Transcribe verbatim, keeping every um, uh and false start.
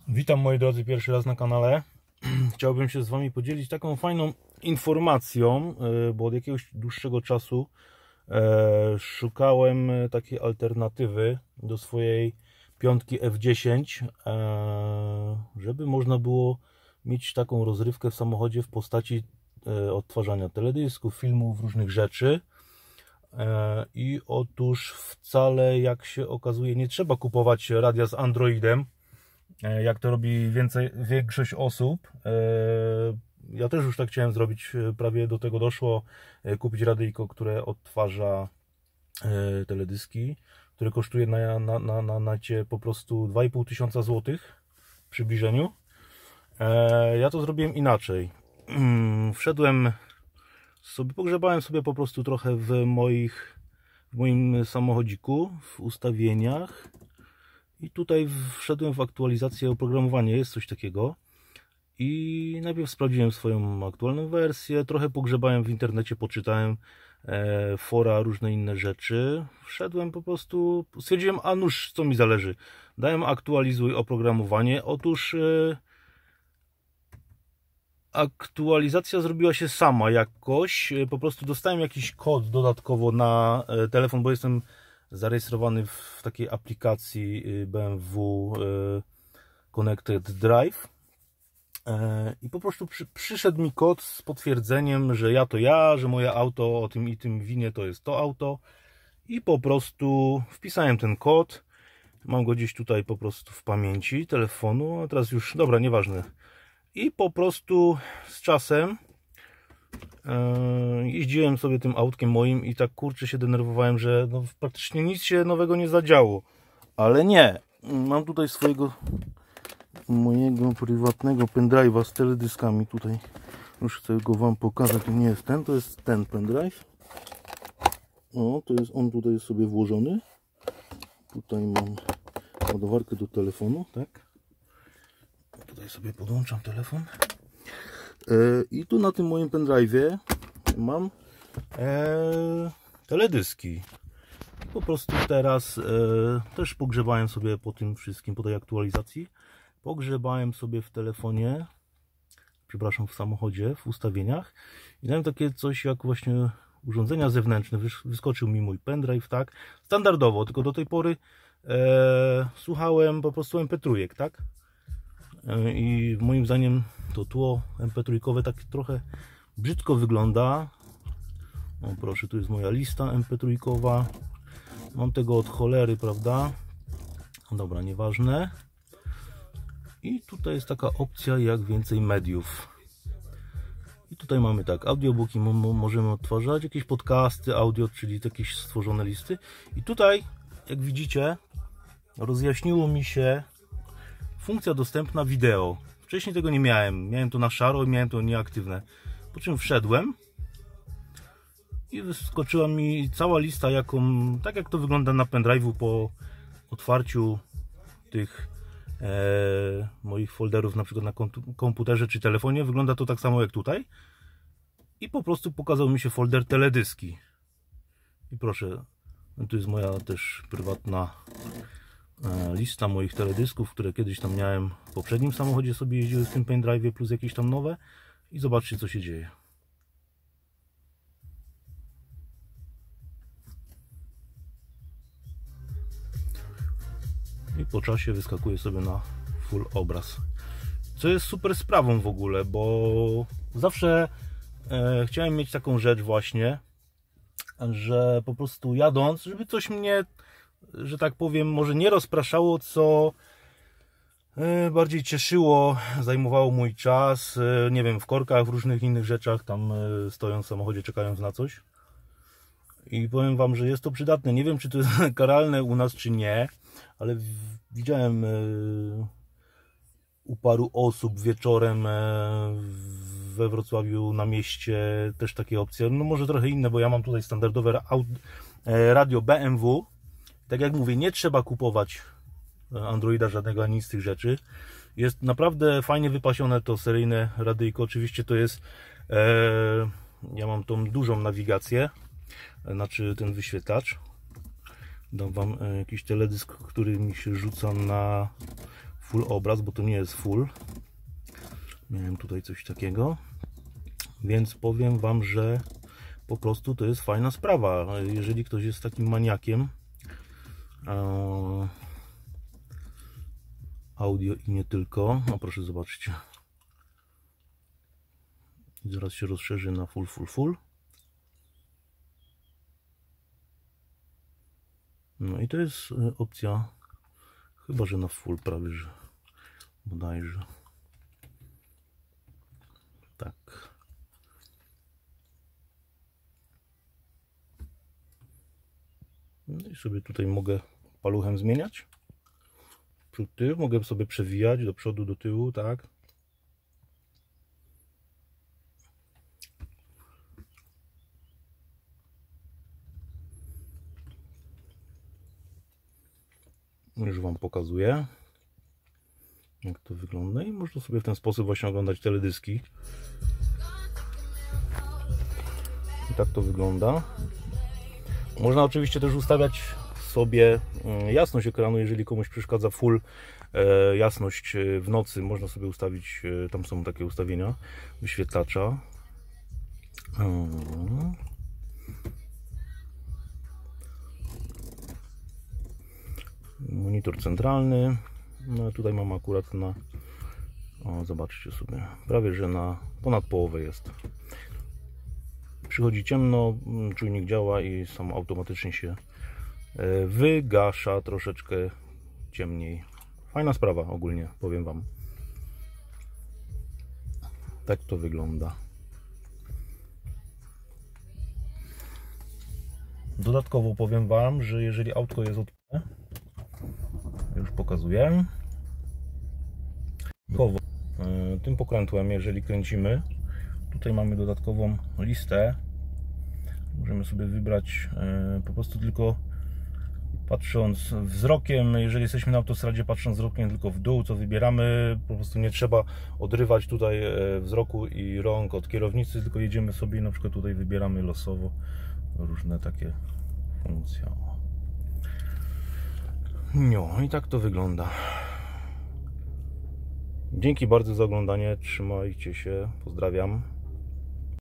Witam moi drodzy, pierwszy raz na kanale. Chciałbym się z Wami podzielić taką fajną informacją, bo od jakiegoś dłuższego czasu szukałem takiej alternatywy do swojej piątki F dziesięć, żeby można było mieć taką rozrywkę w samochodzie w postaci odtwarzania teledysków, filmów, różnych rzeczy. I otóż wcale, jak się okazuje, nie trzeba kupować radia z Androidem, jak to robi więcej, większość osób. Ja też już tak chciałem zrobić, prawie do tego doszło, kupić radyjko, które odtwarza teledyski, które kosztuje na, na, na, na nacie po prostu dwa i pół tysiąca złotych w przybliżeniu. Ja to zrobiłem inaczej. Wszedłem sobie, pogrzebałem sobie po prostu trochę w moich, w moim samochodziku, w ustawieniach. I tutaj wszedłem w aktualizację oprogramowania, jest coś takiego. I najpierw sprawdziłem swoją aktualną wersję, trochę pogrzebałem w internecie, poczytałem e, fora, różne inne rzeczy. Wszedłem po prostu, stwierdziłem, a nuż, co mi zależy. Dałem aktualizuj oprogramowanie. Otóż e, aktualizacja zrobiła się sama jakoś. E, po prostu dostałem jakiś kod dodatkowo na e, telefon, bo jestem zarejestrowany w takiej aplikacji B M W Connected Drive i po prostu przy, przyszedł mi kod z potwierdzeniem, że ja to ja, że moje auto o tym i tym winie to jest to auto, i po prostu wpisałem ten kod. Mam go gdzieś tutaj po prostu w pamięci telefonu, a teraz już, dobra, nieważne. I po prostu z czasem jeździłem sobie tym autkiem moim i tak kurczę się denerwowałem, że no, praktycznie nic się nowego nie zadziało. Ale nie, mam tutaj swojego mojego prywatnego pendrive'a z teledyskami. Tutaj już chcę go Wam pokazać. To nie jest ten, to jest ten pendrive. O, to jest on, tutaj jest sobie włożony. Tutaj mam ładowarkę do telefonu, tak? Tutaj sobie podłączam telefon. I tu na tym moim pendrive'ie mam e, teledyski. I po prostu teraz e, też pogrzebałem sobie po tym wszystkim, po tej aktualizacji. Pogrzebałem sobie w telefonie, przepraszam, w samochodzie, w ustawieniach. I dałem takie coś jak właśnie urządzenia zewnętrzne. Wyskoczył mi mój pendrive, tak? Standardowo, tylko do tej pory e, słuchałem po prostu em pe trzy, tak? I moim zdaniem to tło em pe trzy tak trochę brzydko wygląda. O proszę, tu jest moja lista em pe trzy. Mam tego od cholery, prawda? Dobra, nieważne. I tutaj jest taka opcja jak więcej mediów. I tutaj mamy tak, audiobooki możemy odtwarzać, jakieś podcasty, audio, czyli jakieś stworzone listy. I tutaj, jak widzicie, rozjaśniło mi się funkcja dostępna wideo. Wcześniej tego nie miałem. Miałem to na szaro i miałem to nieaktywne. Po czym wszedłem i wyskoczyła mi cała lista, jaką, tak jak to wygląda na pendrive'u po otwarciu tych e, moich folderów, na przykład na komputerze czy telefonie. Wygląda to tak samo jak tutaj. I po prostu pokazał mi się folder teledyski. I proszę, tu jest moja też prywatna lista moich teledysków, które kiedyś tam miałem w poprzednim samochodzie, sobie jeździły w tym pendrive'ie, plus jakieś tam nowe. I zobaczcie, co się dzieje. I po czasie wyskakuje sobie na full obraz, co jest super sprawą w ogóle, bo zawsze e, chciałem mieć taką rzecz właśnie, że po prostu jadąc, żeby coś mnie, że tak powiem, może nie rozpraszało, co bardziej cieszyło, zajmowało mój czas, nie wiem, w korkach, w różnych innych rzeczach, tam stojąc w samochodzie, czekając na coś. I powiem Wam, że jest to przydatne. Nie wiem, czy to jest karalne u nas, czy nie, ale widziałem u paru osób wieczorem we Wrocławiu na mieście też takie opcje. No może trochę inne, bo ja mam tutaj standardowe radio B M W. Tak jak mówię, nie trzeba kupować Androida żadnego, ani z tych rzeczy. Jest naprawdę fajnie wypasione to seryjne radyjko. Oczywiście to jest e, ja mam tą dużą nawigację, znaczy ten wyświetlacz. Dam Wam jakiś teledysk, który mi się rzuca na full obraz, bo to nie jest full. Miałem tutaj coś takiego. Więc powiem Wam, że po prostu to jest fajna sprawa. Jeżeli ktoś jest takim maniakiem audio i nie tylko. No proszę, zobaczcie. I zaraz się rozszerzy na full, full, full. No i to jest opcja, chyba że na full prawie, że bodajże. Tak. No i sobie tutaj mogę paluchem zmieniać. Przód, tył. Mogę sobie przewijać do przodu, do tyłu, tak. Już Wam pokazuję, jak to wygląda, i można sobie w ten sposób właśnie oglądać teledyski. I tak to wygląda. Można oczywiście też ustawiać sobie jasność ekranu, jeżeli komuś przeszkadza full e, jasność w nocy. Można sobie ustawić, e, tam są takie ustawienia wyświetlacza. Hmm. Monitor centralny. No tutaj mam akurat na, o, zobaczcie sobie, prawie że na ponad połowę jest. Przychodzi ciemno, czujnik działa i sam automatycznie się wygasza troszeczkę ciemniej. Fajna sprawa ogólnie, powiem Wam. Tak to wygląda. Dodatkowo powiem Wam, że jeżeli autko jest odpalone, już pokazuję, dodatkowo tym pokrętłem, jeżeli kręcimy, tutaj mamy dodatkową listę. Możemy sobie wybrać po prostu tylko patrząc wzrokiem, jeżeli jesteśmy na autostradzie, patrząc wzrokiem tylko w dół, co wybieramy, po prostu nie trzeba odrywać tutaj wzroku i rąk od kierownicy, tylko jedziemy sobie i na przykład tutaj wybieramy losowo różne takie funkcje. No i tak to wygląda. Dzięki bardzo za oglądanie, trzymajcie się, pozdrawiam.